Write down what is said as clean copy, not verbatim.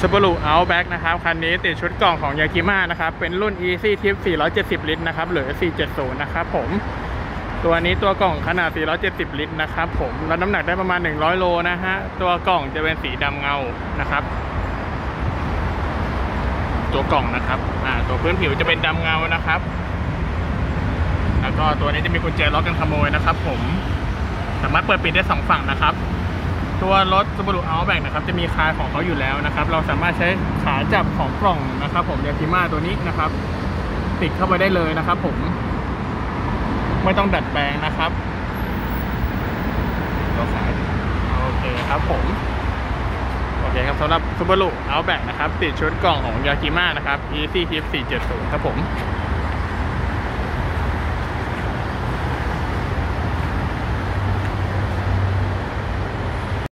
Subaru Outback นะครับคันนี้ติดชุดกล่องของ Yakima นะครับเป็นรุ่น Easy Tip 470 ลิตรนะครับหรือ 470 นะครับผมตัวนี้ตัวกล่องขนาด 470 ลิตรนะครับผมรับน้ำหนักได้ประมาณ100โลนะฮะตัวกล่องจะเป็นสีดำเงานะครับตัวกล่องนะครับตัวพื้นผิวจะเป็นดำเงานะครับแล้วก็ตัวนี้จะมีกุญแจล็อกกันขโมยนะครับผมสามารถเปิดปิดได้2ฝั่งนะครับตัวรถ Subaru Outback นะครับจะมีคาของเขาอยู่แล้วนะครับเราสามารถใช้ขาจับของกล่องนะครับผมYakimaตัวนี้นะครับติดเข้าไปได้เลยนะครับผมไม่ต้องดัดแปลงนะครับตัวขาโอเคครับผมโอเคครับสำหรับ Subaru Outback นะครับติดชุดกล่องของ Yakima นะครับ Easy Tip 470 ครับผม